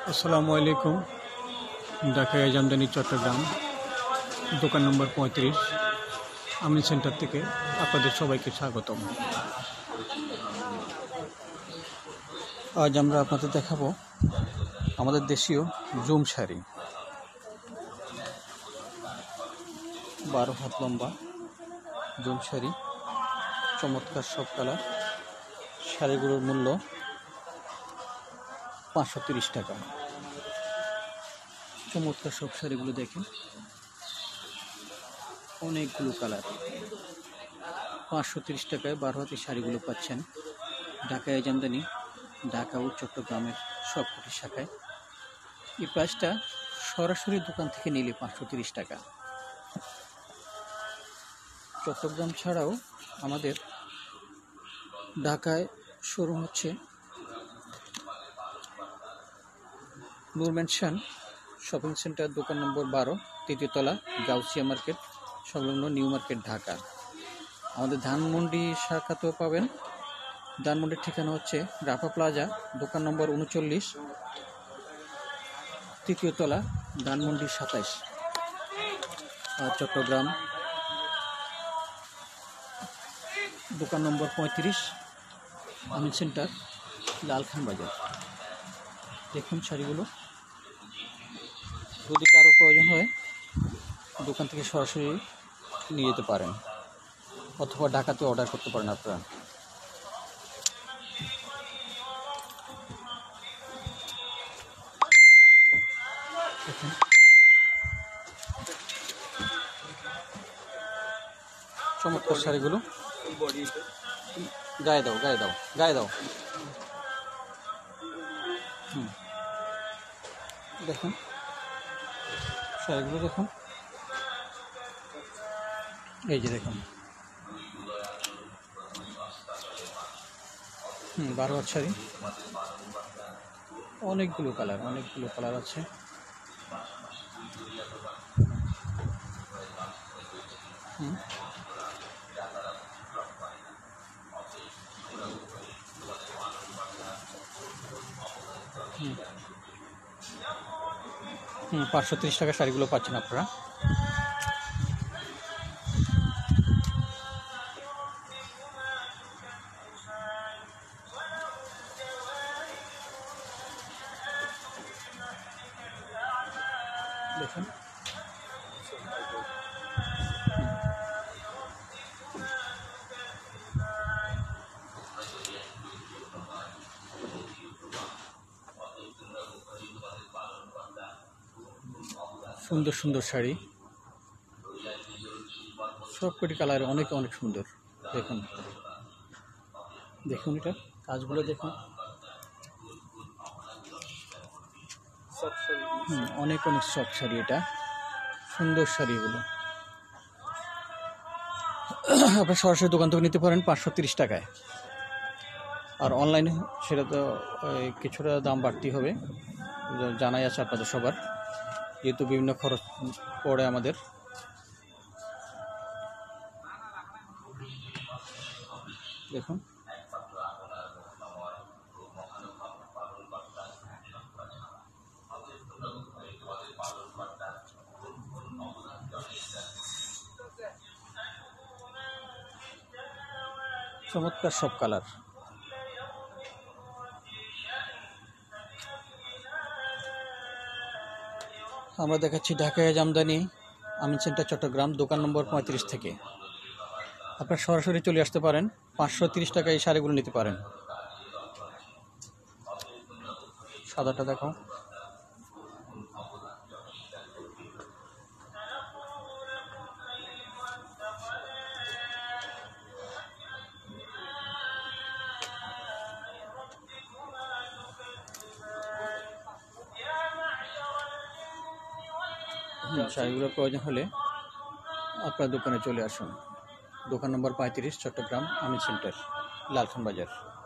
আসসালামু আলাইকুম। ঢাকা জামদানি চট্টগ্রাম দোকান নম্বর 35 আমিন সেন্টার থেকে আপনাদের সবাইকে স্বাগতম। আজ আমরা আপনাদের দেখাবো আমাদের দেশীয় জুম শাড়ি, 12 হাত লম্বা জুম শাড়ি, চমৎকার সব কালার। শাড়িগুলোর মূল্য 530 টাকা। চমৎকার সব শাড়িগুলো দেখেন, অনেকগুলো কালার। 530 টাকায় 12 হাতের শাড়িগুলো পাচ্ছেন ঢাকা জামদানি, ঢাকা ও চট্টগ্রামের সবকটি শাখায়। এই প্রাইসটা সরাসরি দোকান থেকে নিলে 530 টাকা। চট্টগ্রাম ছাড়াও আমাদের ঢাকায় শোরুম হচ্ছে নূর ম্যানশন শপিং সেন্টার, দোকান নম্বর 12, তৃতীয় তলা, গাউসিয়া মার্কেট সংলগ্ন নিউ মার্কেট, ঢাকা। আমাদের ধানমন্ডি শাখাতেও পাবেন। ধানমন্ডির ঠিকানা হচ্ছে রাফা প্লাজা, দোকান নম্বর 39, তৃতীয় তলা, ধানমন্ডি 27। আর চট্টগ্রাম দোকান নম্বর 35 আমিন সেন্টার, লালখান বাজার। দেখুন শাড়িগুলো, যদি কারো প্রয়োজন হয় দোকান থেকে সরাসরি নিয়ে যেতে পারেন, অথবা ঢাকাতে অর্ডার করতে পারেন আপনারা। দেখুন চমৎকার শাড়িগুলো। গায়ে দাও, গায়ে দাও, গায়ে দাও। দেখুন শাড়িগুলো, দেখুন, এই যে দেখুন 12 হাত শাড়ি, অনেকগুলো কালার আছে। হুম 530 টাকা শাড়িগুলো পাচ্ছেন আপনারা। দেখুন সুন্দর সুন্দর শাড়ি, সবকটি কালার অনেক সুন্দর। দেখুন দেখুন এটা কাজগুলো দেখুন, অনেক সফট শাড়ি। এটা সুন্দর শাড়িগুলো আপনার সরাসরি দোকান থেকে নিতে পারেন 530 টাকায়। আর অনলাইনে সেটা তো কিছুটা দাম বাড়তি হবে, জানাই আছে আপনাদের সবার, যেহেতু বিভিন্ন খরচ পড়ে আমাদের। দেখুন চমৎকার সব কালার। আমরা দেখাচ্ছি ঢাকা জামদানি আমিন সেন্টার চট্টগ্রাম, দোকান নম্বর 35 থেকে। আপনারা সরাসরি চলে আসতে পারেন, 530 টাকায় এই শাড়িগুলো নিতে পারেন। সাদাটা দেখো, শাড়িগুলোর প্রয়োজন হলে আপনার দোকানে চলে আসুন। দোকান নম্বর 35, চট্টগ্রাম আমিন সেন্টার, লালখান বাজার।